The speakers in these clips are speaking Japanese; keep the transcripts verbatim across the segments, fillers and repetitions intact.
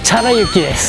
チャラ雪です。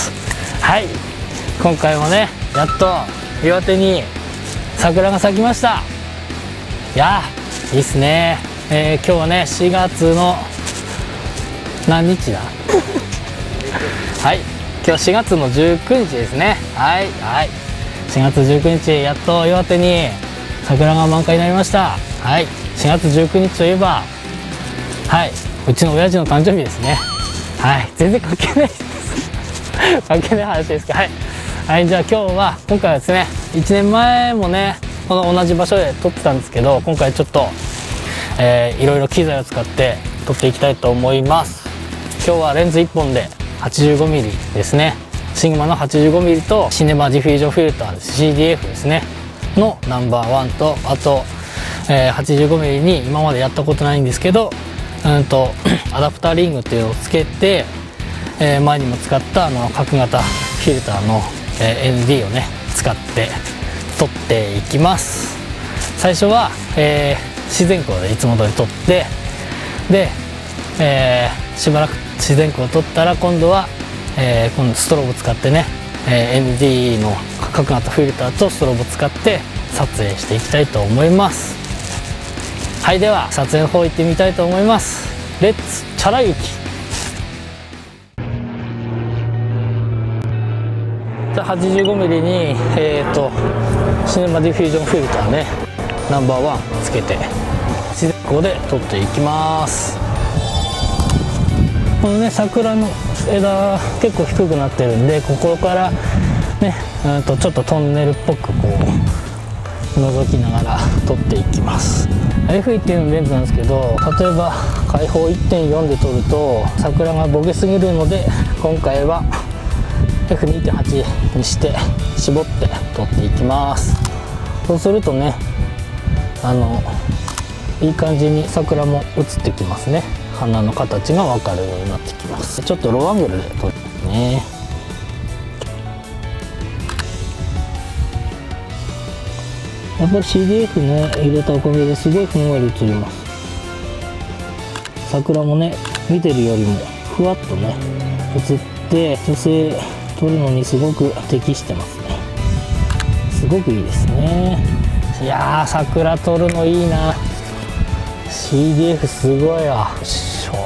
はい、今回もねやっと岩手に桜が咲きました。いやーいいっすね。えー、今日はねしがつの何日だはい、今日しがつのじゅうくにちですね。はいはい、しがつじゅうくにちやっと岩手に桜が満開になりました。はい、しがつじゅうくにちといえば、はい、うちの親父の誕生日ですね。はい、全然関係ないです関係ない話ですか。はい、はい、じゃあ今日は今回はですねいちねんまえもねこの同じ場所で撮ってたんですけど、今回ちょっと、えー、いろいろ機材を使って撮っていきたいと思います。今日はレンズいっぽんで はちじゅうごミリ ですね。シグマの はちじゅうごミリ とシネマディフュージョンフィルター シーディーエフ ですねのナンバーワンと、あと、えー、はちじゅうごミリ に今までやったことないんですけど、うんとアダプターリングっていうのをつけて、えー、前にも使ったあの角型フィルターの、えー、エヌディー をね使って撮っていきます。最初は、えー、自然光でいつも通り撮って、で、えー、しばらく自然光を撮ったら今度は、えー、今度ストロボ使ってね、えー、エヌディー の角型フィルターとストロボ使って撮影していきたいと思います。はい、では撮影の方行ってみたいと思います。レッツチャラ雪。じゃあ はちじゅうごミリ にえっとシネマディフュージョンフィルターねナンバーワンつけて自然光で撮っていきます。このね桜の枝結構低くなってるんで、ここからねうんとちょっとトンネルっぽくこう覗きながら撮っていきます。 エフいってんのレンズなんですけど、例えば開放 いってんよん で撮ると桜がボケすぎるので、今回は エフにてんはち にして絞って撮っていきます。そうするとねあのいい感じに桜も映ってきますね。花の形が分かるようになってきます。ちょっとローアングルで撮りますね。やっぱり シーディーエフ ね入れたおかげですごいふんわり映ります。桜もね見てるよりもふわっとね映って女性撮るのにすごく適してますね。すごくいいですね。いやー桜撮るのいいな。 シーディーエフ すごいわ。よいしょ。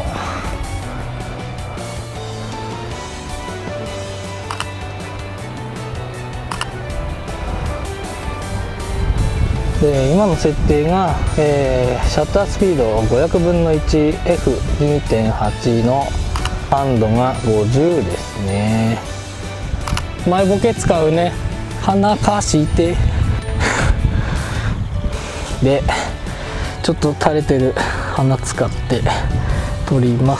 で今の設定が、えー、シャッタースピードごひゃくぶんのいちエフにてんはち の感度がごじゅうですね。前ボケ使うね鼻かしてでちょっと垂れてる鼻使って取ります。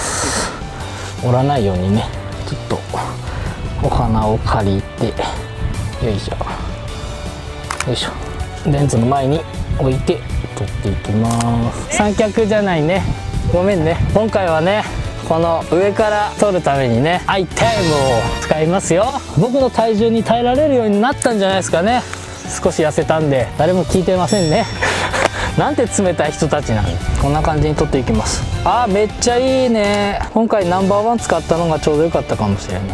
折らないようにねちょっとお花を借りて、よいしょよいしょ、レンズの前に置いて撮っていきます。三脚じゃないね、ごめんね。今回はねこの上から撮るためにねアイテムを使いますよ。僕の体重に耐えられるようになったんじゃないですかね。少し痩せたんで誰も聞いてませんねなんて冷たい人たちなの。こんな感じに撮っていきます。あーめっちゃいいね。今回ナンバーワン使ったのがちょうどよかったかもしれないね。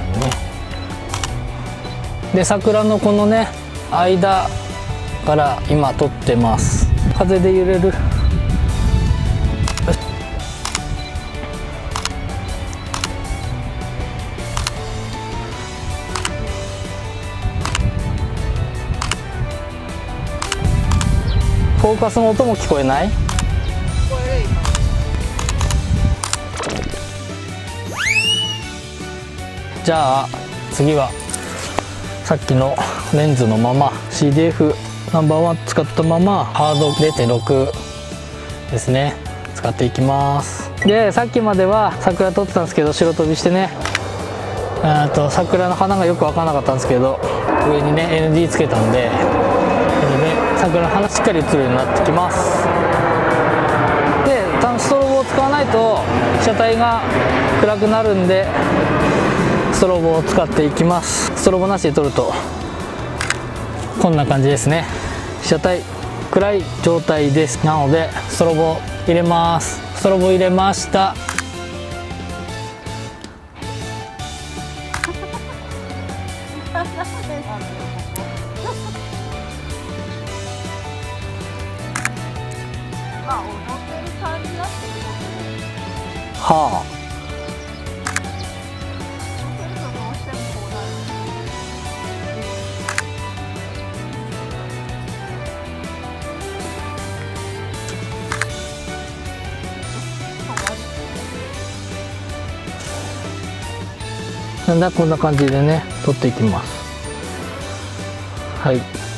で桜のこのね間から今撮ってます。風で揺れる。フォーカスの音も聞こえない？じゃあ次はさっきのレンズのまま シーディーエフ ナンバーワン使ったままハード れいてんろく ですね使っていきます。でさっきまでは桜撮ってたんですけど白飛びしてね、あと桜の花がよく分からなかったんですけど上にね エヌディー つけたんで桜の花しっかり映るようになってきます。でストロボを使わないと被写体が暗くなるんでストロボを使っていきます。ストロボなしで撮るとこんな感じですね。被写体暗い状態です。なのでストロボ入れます。ストロボ入れました。 はあ。なんだこんな感じでね取っていきます。はい。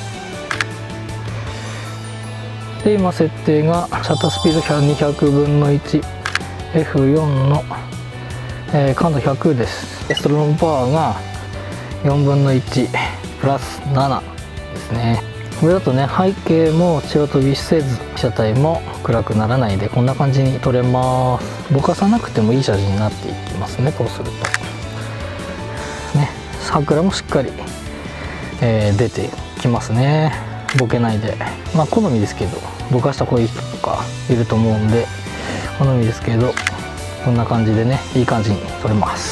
で今設定がシャッタースピードにひゃくぶんのいち エフよん の、えー、感度ひゃくです。ストロングパワーがよんぶんのいちプラスななですね。これだとね背景も白飛びせず被写体も暗くならないでこんな感じに撮れます。ぼかさなくてもいい写真になっていきますね。こうするとね、桜もしっかり、えー、出てきますね。ボケないで、まあ好みですけど、ぼかしたこういう人とかいると思うんで好みですけど、こんな感じでねいい感じに撮れます。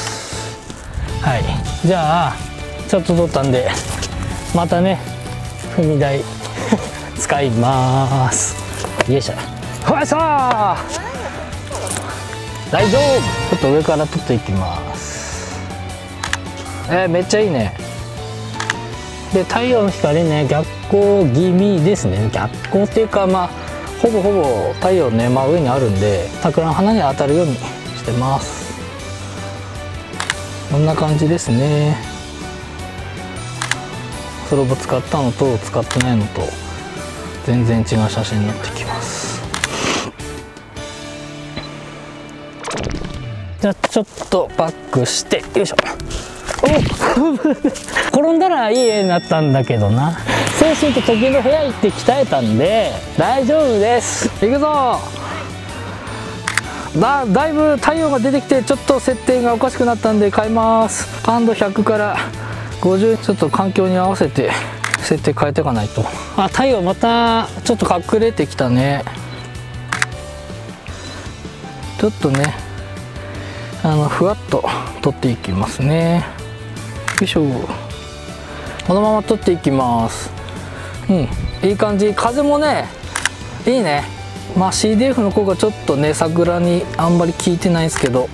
はい、じゃあちょっと撮ったんでまたね踏み台使います。よいしょ。はいさあ大丈夫。ちょっと上から撮っていきます。えー、めっちゃいいね。で太陽の光ね逆光気味ですね。逆光っていうかまあほぼほぼ太陽ね真上にあるんで桜の花に当たるようにしてます。こんな感じですね。ストロボ使ったのと使ってないのと全然違う写真になってきます。じゃあちょっとバックしてよいしょ。お転んだらいい絵になったんだけどな。精神と時の部屋行って鍛えたんで大丈夫です。いくぞ。だ, だいぶ太陽が出てきてちょっと設定がおかしくなったんで変えます。感度ひゃくからごじゅうちょっと環境に合わせて設定変えていかないと。あ、太陽またちょっと隠れてきたね。ちょっとねあのふわっと取っていきますね。よいしょ。このまま取っていきます。うん、いい感じ。風もねいいね。まあ シーディーエフ の効果ちょっとね桜にあんまり効いてないですけど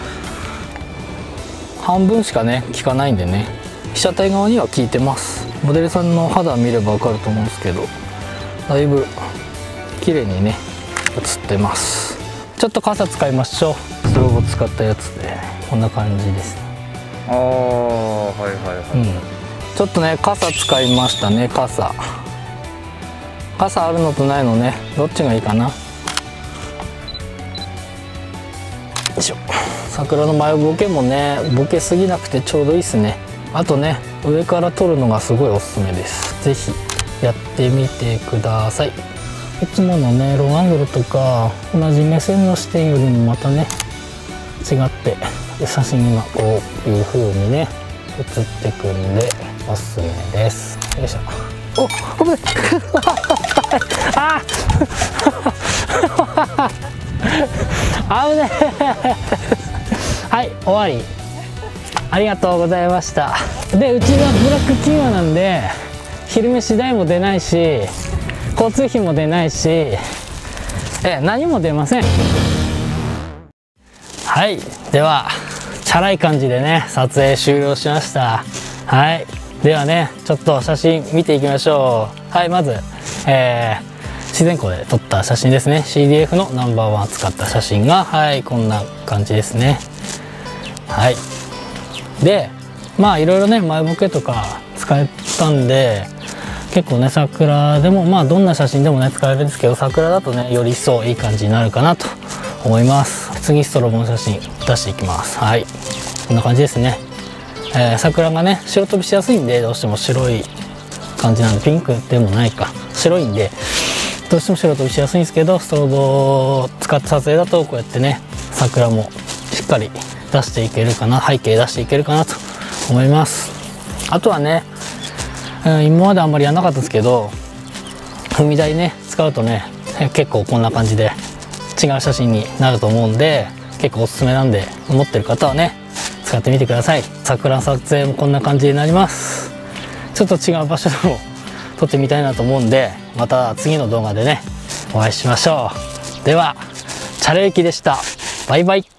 半分しかね効かないんでね被写体側には効いてます。モデルさんの肌見れば分かると思うんですけどだいぶ綺麗にね写ってます。ちょっと傘使いましょう。ストロボ使ったやつでこんな感じですね。 ああはいはいはい、 うん、ちょっとね傘使いましたね。傘傘あるのとないのねどっちがいいかな。よいしょ。桜の前ボケもねボケすぎなくてちょうどいいですね。あとね上から撮るのがすごいおすすめです。是非やってみてください。いつものねローアングルとか同じ目線の視点よりもまたね違って写真がこういう風にね写ってくんでおすすめです。よいしょ。お、ごめんあ危ねはい終わり。ありがとうございました。でうちはブラック企業なんで昼飯代も出ないし交通費も出ないしえ何も出ません。はい、ではチャラい感じでね撮影終了しました。はい、ではねちょっと写真見ていきましょう。はい、まず、えー、自然光で撮った写真ですね。 シーディーエフ のナンバーワン使った写真がはいこんな感じですね。はい、でまあいろいろね前ボケとか使えたんで結構ね桜でもまあどんな写真でもね使えるんですけど桜だとねより一層いい感じになるかなと思います。次ストロボの写真出していきます。はい、こんな感じですね。えー、桜がね白飛びしやすいんでどうしても白い感じなんでピンクでもないか白いんでどうしても白飛びしやすいんですけどストロボを使った撮影だとこうやってね桜もしっかり出していけるかな背景出していけるかなと思います。あとはね、うん、今まであんまりやんなかったですけど踏み台ね使うとね結構こんな感じで違う写真になると思うんで結構おすすめなんで持ってる方はね使ってみてください。桜の撮影もこんな感じになります。ちょっと違う場所でも撮ってみたいなと思うんでまた次の動画でねお会いしましょう。ではチャレイキでした。バイバイ。